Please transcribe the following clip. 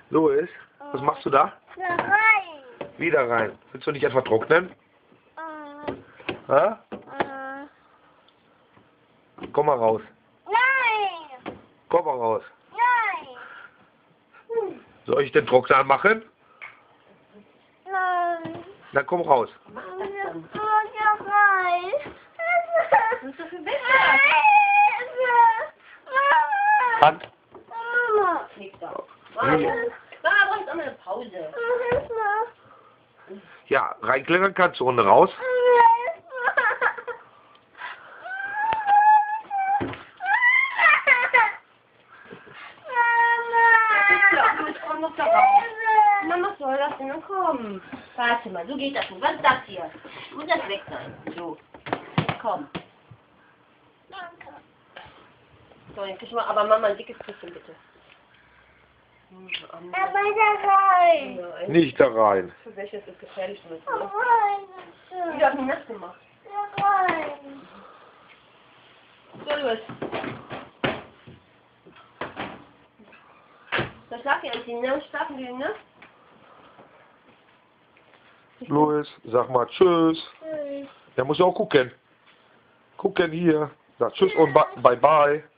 Louis, was machst du da? Da rein. Wieder rein. Willst du nicht etwa trocknen? Äh, Ha? Komm mal raus. Nein. Komm mal raus. Nein. Soll ich den Trockner anmachen? Nein. Dann komm raus. Da rein. Was ist das für ein Wetter? Hand. Mama. Nichts da. Mama braucht auch mal eine Pause. Ja, reinklettern kannst du unten raus. Komm noch da raus. Mama soll das denn kommen? Warte mal, so geht das nicht. Was ist das hier? Muss das weg sein? So. Komm. Danke. So, jetzt krieg mal, aber Mama ein dickes Küsschen bitte. Aber da rein. Nein. Nicht da rein. Für welches ist gefährlich mit Da dir? rein. Wie du hast ihn nass gemacht. Da rein. So, los. Da schlafen die anziehen, ne? Schlafen die, ne? Louis, sag mal tschüss. Der muss auch gucken. Gucken hier. Sag tschüss und bye bye.